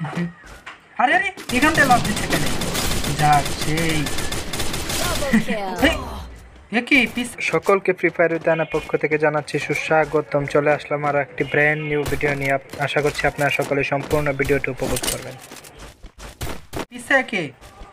আরে আরে এখান থেকে লাভ দিচ্ছে কেন? যাক সেই সকলকে ফ্রি ফায়ার উদ্যানের পক্ষ থেকে জানাচ্ছি সুস্বাগতম। চলে আসলাম আরও একটি ব্র্যান্ড নিউ ভিডিও নিয়ে। আশা করছি আপনারা সকলে সম্পূর্ণ ভিডিওটি উপভোগ করবেন। পিসাকে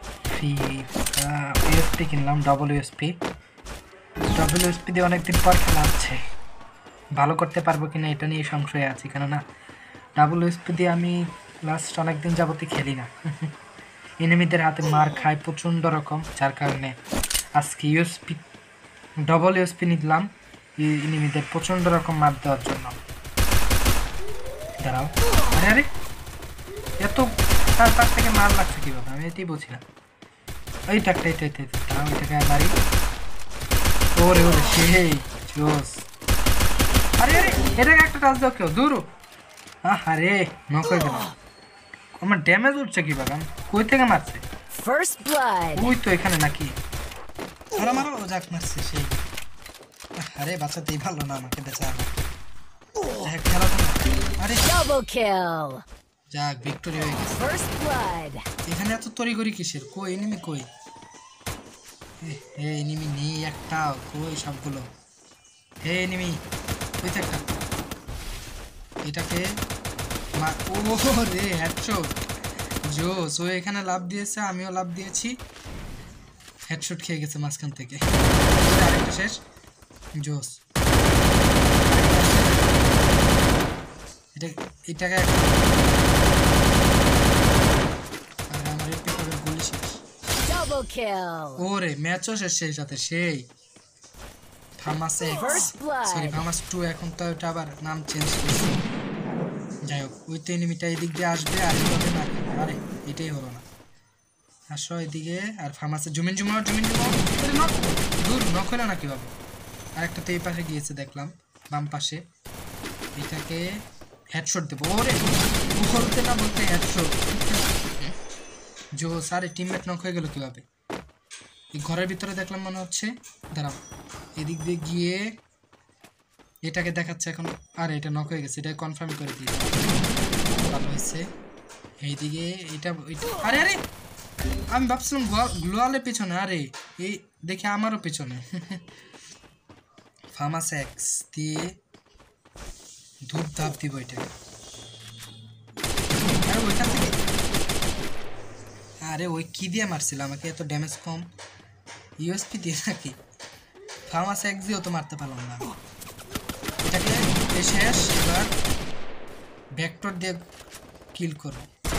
ইউএসপি কিনলাম, ডব্লিউএসপি দিয়ে অনেকদিন পর খেলা হচ্ছে। ভালো করতে পারবো কিনা এটা নিয়ে সংশয় আছে, কেননা ডব্লিউএসপি দিয়ে আমি লাস্ট অনেকদিন যাবতই খেলি না। এনিমিদের হাতে মার খায় প্রচণ্ড রকম, যার কারণে আজকে ডব্লিউএসপি নিলাম এনিমিদের প্রচণ্ড রকম মার দেওয়ার জন্য। দাঁড়াও, আরে আরে এত তার পাশ থেকে মার লাগছে কীভাবে আমি এটাই বুঝি না। এইটাকে দাঁড়াও, এটাকে বাড়ি। ওরে ওরে সেই জোস। আরে আরে এটাকে একটা টাচ দাও কেউ, দূর। আরে নক হয়ে গেল। আমার ড্যামেজ উঠছে কিভাবে? কই থেকে মারছে? ওই তো এখানে নাকি? মারো যাক, মারছে সেই। আরে বাঁচাতেই ভালো না আমাকে, বেচা খেলা তো। আরে যাক, ভিক্টোরি হয়ে গেছে। এখানে এত তড়িঘড়ি কিসের? কই এনিমি কই? এনিমি নেই একটা, কই সবগুলো? এনিমি ওই তো একটা। এটাকে ও রে হেডশট জোস। ও এখানে লাভ দিয়েছে, আমিও লাভ দিয়েছি, হেডশট খেয়ে গেছে মাঝখান থেকে। আরেকটা শেষ, জোস। এটাকে আমার গুলি শেষ। ওরে ম্যাচও শেষ সেই সাথে সেই। ফার্মাস সরি ফার্মাস 2, এখন তো ওটা আবার নাম চেঞ্জ করেছে। যাই হোক, ওই তো এনিমিটা এদিক দিয়ে আসবে আর এইভাবে মারবে। আরে এটাই হলো না, আসো এদিকে। আর ফার্মাসে জুমিন দূর নক হলো না কীভাবে? আরেকটা তো এই পাশে গিয়েছে দেখলাম, বাম পাশে। এটাকে হেডশট দেবো। ওরে বলতে না বলতে হেডশট জোস। আরে টিমমেট নক হয়ে গেল কীভাবে? এই ঘরের ভিতরে দেখলাম মনে হচ্ছে। দাঁড়াও, এদিক দিয়ে গিয়ে এটাকে দেখাচ্ছে এখন। আরে এটা নক হয়ে গেছে, এটা কনফার্ম করে দিই, ভালো হয়েছে। এইদিকে এটা আরে আরে আমি ভাবছিলাম গ্লোয়ালের পেছনে, আরে এই দেখে আমারও পেছনে। ফার্মাস এক্স দিয়ে ধূপ ধাপ দিব এটাকে। আরে ওইখান থেকে আরে ওই কি দিয়ে মারছিল আমাকে? এত ড্যামেজ কম ইউএসপি দিয়ে নাকি? ফার্মাস এক্স দিয়েও তো মারতে পারলাম না। এটাকে শেষ, এবার ভেক্টর দিয়ে কিল করো।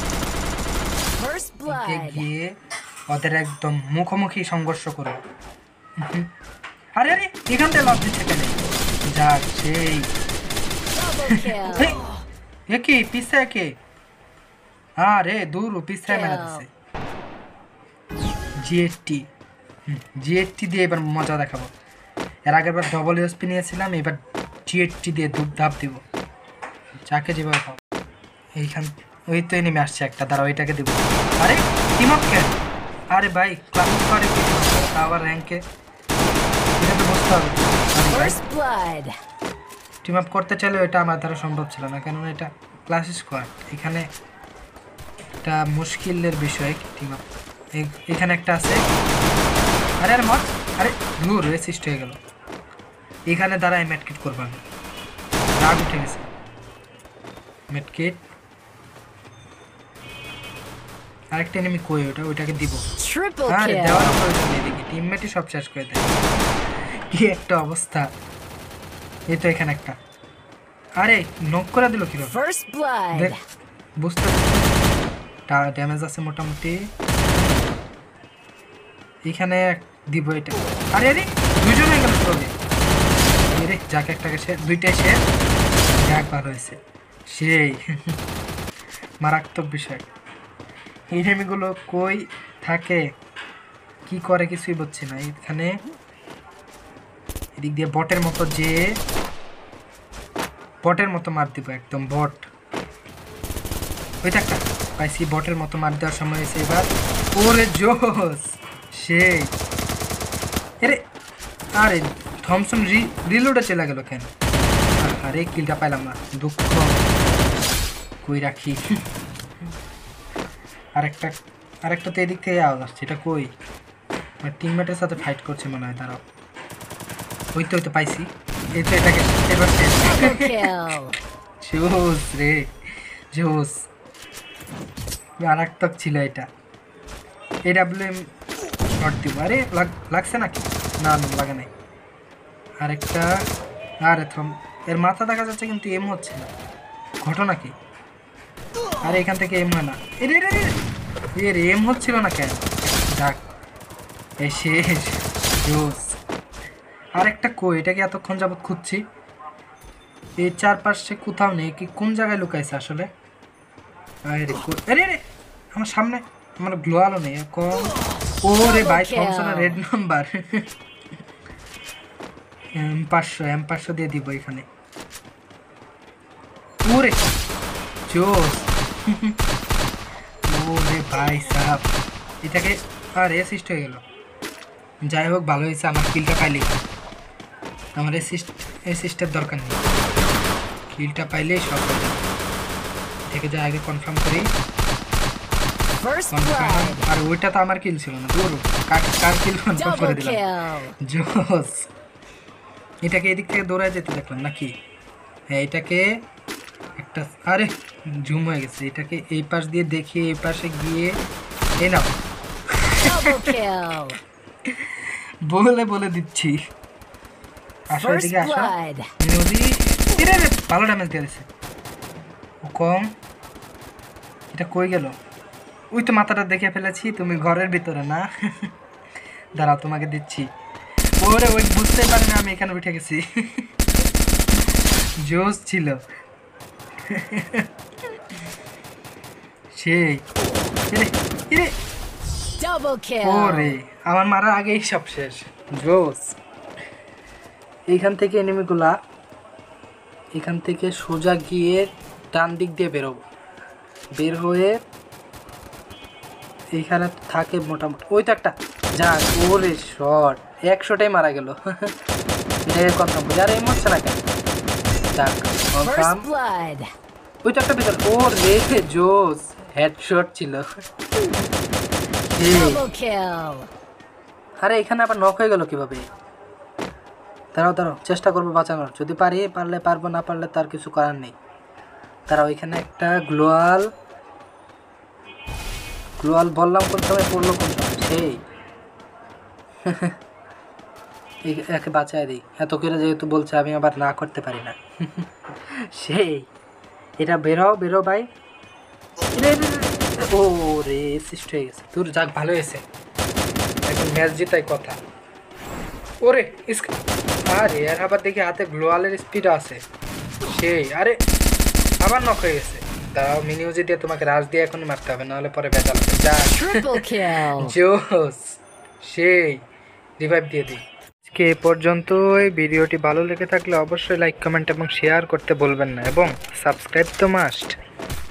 গিয়ে ওদের একদম মুখোমুখি সংঘর্ষ করো। আরে আরে এখান থেকে লাভ দিচ্ছে কেন? যাক সেই। একে পিছায় কে? আরে দূর পিছায় মেলা দিচ্ছে। জিএসটি দিয়ে এবার মজা দেখাবো। এর আগের বার ডব্লিউএসপি নিয়েছিলাম, এবার জিএসটি দিয়ে ধূপ ধাপ দিব। যাকে যেভাবে খাও। এইখান ওই তো নেমে আসছে একটা, দাঁড়া ওইটাকে দিব। আরে টিম আপ কেন? আরে ভাই ক্লাস করে আবার র্যাঙ্কে, এটা তো বুঝতে হবে। টিম আপ করতে চাইলে এটা আমার দ্বারা সম্ভব ছিল না, কেননা এটা ক্লাস স্কোয়াড। এখানে একটা মুশকিলের বিষয় টিম আপ। এখানে একটা আছে। আরে আরে মত, আরে দূর রেসিস্ট হয়ে গেল। এখানে দাঁড়ায় মেডকিট করবো আমি, রাগ উঠে গেছে। মেডকিট আরেকটা এনিমি কই? ওইটাকে দিব। আরে দেওয়ার প্রয়োজন নেই, দেখি টিমমেটই সব শেষ করে দেয়। কি একটা অবস্থা! এই তো এখানে একটা। আরে নক করে দিল কিরকম? বুঝতে ড্যামেজ আছে মোটামুটি। এখানে দিব এটা। আরে আরে দুইজন হয়ে গেল কিভাবে? আরে যাকে একটাকে শেষ, দুইটাই শেষ। একবার হয়েছে সেই মারাত্মক বিষয়। এই এনিমিগুলো কই থাকে, কি করে কিছুই বুঝছি না। এখানে এদিক দিয়ে বটের মতো মার দিব, একদম বট। ওই একটা পাইছি, বটের মতো মার দেওয়ার সময় হয়েছে এবার। ওরে জোস সেই। আরে থমসন রিলোডে চলে গেল কেন? আরে কিলটা পাইলাম না, দুঃখ। কই রাখি আরেকটা আরেকটা তো এদিক থেকে আওয়াজ আসছে, এটা কই? টিমমেটের সাথে ফাইট করছে মনে হয়, দাঁড়াও। ওই তো পাইছি, এই তো এটাকে এবার শেষ। জোস রে, জোস। মারাত্মক ছিল এটা। AWM শট দিব। আরে লাগছে নাকি? না লাগে নাই। আরেকটা, আরে থাম, এর মাথা দেখা যাচ্ছে কিন্তু এম হচ্ছে না, ঘটনা কি? আরে এখান থেকে এম হয় না, এর এম হচ্ছিল না কেন? যাক, এই শেষ। জোস। আরেকটা কই? এটাকে এতক্ষণ যাবত খুঁজছি, এই চারপাশে কোথাও নেই। কি কোন জায়গায় লুকাইছে আসলে? আরে আমার সামনে, আমার গ্লোয়ালও নেই কম। ওরে ভাই, থমসনের রেড নাম্বার। M500 দিয়ে দিব এখানে। ওরে জোস। ওরে ভাই সাহেব, এটাকে আর অ্যাসিস্ট হয়ে গেল। যাই হোক, ভালো হয়েছে, আমার কিলটা পাইলে। আমার অ্যাসিস্টের দরকার নেই, কিলটা পাইলেই সব হয়ে যাবে। থেকে যা আগে কনফার্ম করি। আর ওইটা তো আমার কিল ছিল না, দূর কার কিল কনফার্ম করে দিলাম। জোস। এটাকে এদিক থেকে দৌড়ায় যেতে দেখলাম নাকি? হ্যাঁ, এটাকে একটা, আরে জুম হয়ে গেছে, এটাকে এই পাশ দিয়ে দেখি, এই পাশে গিয়ে এই নাও। বলে দিচ্ছি, আসো এদিকে আসো। নদী ভালো ড্যামেজ দিয়ে দিচ্ছে। ও কম, এটা কই গেল? ওই তো মাথাটা দেখে ফেলেছি, তুমি ঘরের ভিতরে না। দাঁড়াও, তোমাকে দিচ্ছি। ওরে ওই বুঝতে পারি না আমি এখানে উঠে গেছি। জোস ছিল সেই। ওরে আমার মারার আগেই সব শেষ। জোস। এইখান থেকে এনিমিগুলা এখান থেকে সোজা গিয়ে ডান দিক দিয়ে বেরোবো, বের হয়ে এইখানে থাকে মোটামুটি। ওই তো একটা, যাক। ওরে শট, 100টাই মারা গেল। এটাকে কথা বলি, আর এম হচ্ছে না কেন? যাক, কনফার্ম। ওই তো একটা ভিতর। ও রে জোস, হেডশট ছিল। আরে এখানে আবার নক হয়ে গেল কিভাবে? দাঁড়াও, চেষ্টা করবো বাঁচানোর, যদি পারি, পারলে পারবো, না পারলে তার কিছু করার নেই। দাঁড়াও, এখানে একটা গ্লোয়াল বললাম কোন সময় পড়লো, কোন সময় সেই। একে বাঁচায় দিই, এত করে যেহেতু বলছে, আমি আবার না করতে পারি না। সেই, এটা বেরো ভাই। ও রে, অ্যাসিস্ট হয়ে গেছে। তোর যাক, ভালো হয়েছে, এখন ম্যাচ জিতাই কথা। ওরে আরে আর আবার দেখি হাতে গ্লোয়ালের স্পিড আছে সেই। আরে আবার নক হয়ে গেছে। দাঁড়াও, মিনিউজি দিয়ে তোমাকে রাশ দিয়ে এখনই মারতে হবে, নাহলে পরে বেতাল হবে। জোস, সেই রিভাইভ দিয়ে দিই। আজকে এ পর্যন্ত। এই ভিডিওটি ভালো লেগে থাকলে অবশ্যই লাইক, কমেন্ট এবং শেয়ার করতে বলবেন না, এবং সাবস্ক্রাইব তো মাস্ট।